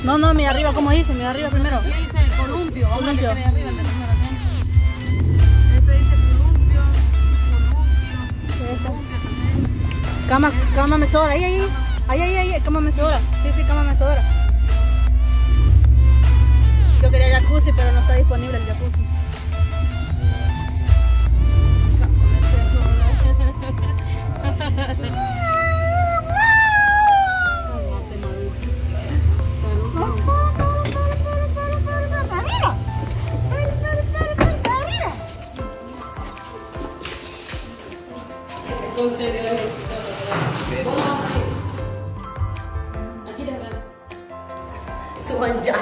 No, no, mira arriba, ¿cómo dice? Mira arriba primero. Aquí dice columpio. Vamos a meter ahí arriba el de número 10. Este dice columpio. Cama mecedora, ahí, cama mecedora. Sí, cama mecedora. Yo quería jacuzzi, pero no está disponible el jacuzzi. Aquí de verdad. Suban ya.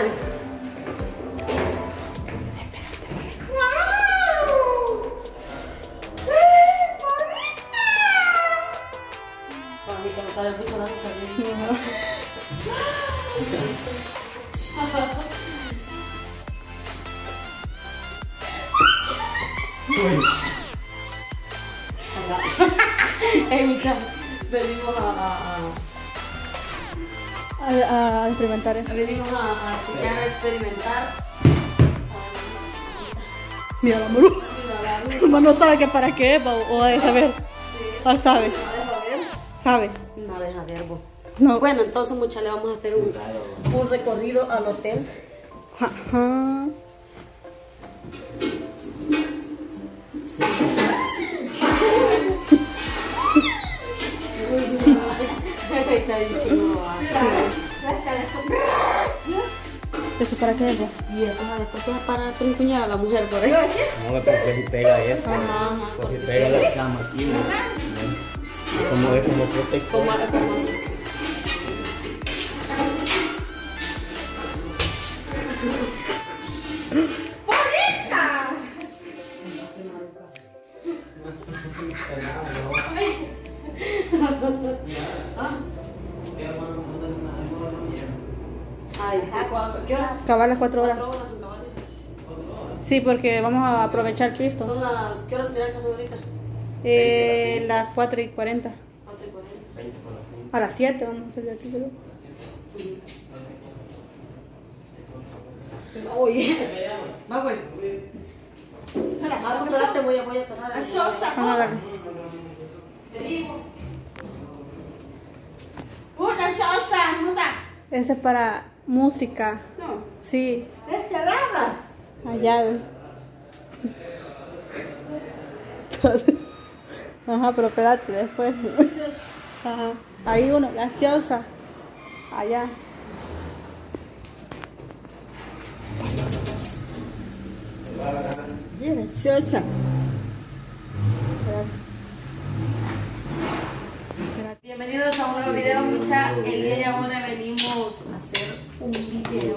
El piso la Micha, venimos A experimentar. Venimos a chequear, a experimentar. Mira la Maru. Como no sabe que para qué es, o de saber. O sabe. Sabe. No deja verbo. No. Bueno, entonces mucha le vamos a hacer un recorrido al hotel. Ajá. Está bien chido. ¿Eso para qué es? Y después es para trincuñar a la mujer por ahí. No, porque si pega esto, Ajá, porque si pega la cama aquí, ¿no? Como es como protector. Como ¿qué hora? Acabar las 4 horas. 4 horas sin cabal. Sí, porque vamos a aprovechar el pisto. Son las, ¿qué horas miran que son ahorita? Las 4:40. 4:40. A las 7 vamos a hacer de aquí, ¿verdad? Oye. Va, güey. Ahora te voy a cerrar. Vamos a darle. Te digo. Ese es para música. No. Sí. ¿Es lava? Allá, ve. Ajá, pero espérate, después. Ajá. Ahí uno, gaseosa. Allá. Bien, deliciosa. Bienvenidos a un nuevo video, mucha. El día de ahora venimos a hacer un video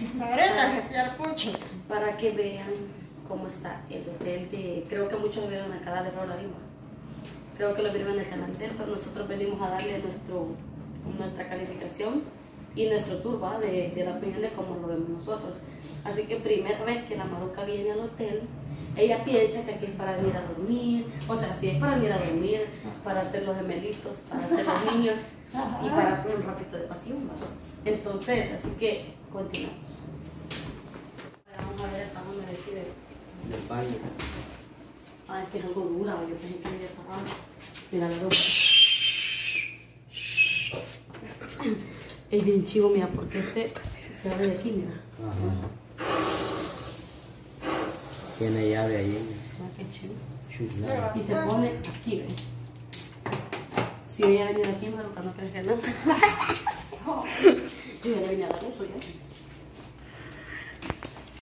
para que vean cómo está el hotel de, creo que muchos lo vieron en el canal de Raúl Arima. Creo que lo vieron en el canal de él, pero nosotros venimos a darle nuestra calificación y nuestro tour, ¿va? De la opinión de cómo lo vemos nosotros. Así que primera vez que la Maruca viene al hotel, ella piensa que aquí es para venir a dormir, o sea, si es para venir a dormir, para hacer los gemelitos, para hacer los niños y para un ratito de pasión, ¿verdad? Entonces, así que continuamos. Vamos a ver hasta dónde le quiere. Del baño. Ah, es que es algo dura, yo pensé que iba a parar. Mira la luz. Es bien chivo, mira, porque este se abre de aquí, mira. Ajá. Tiene llave ahí. Ah, qué chivo. Chulada. Y se pone aquí, ¿ves? Si ella venía aquí, Maruca no crees que no. Yo ya le vine a dar eso, ¿ya?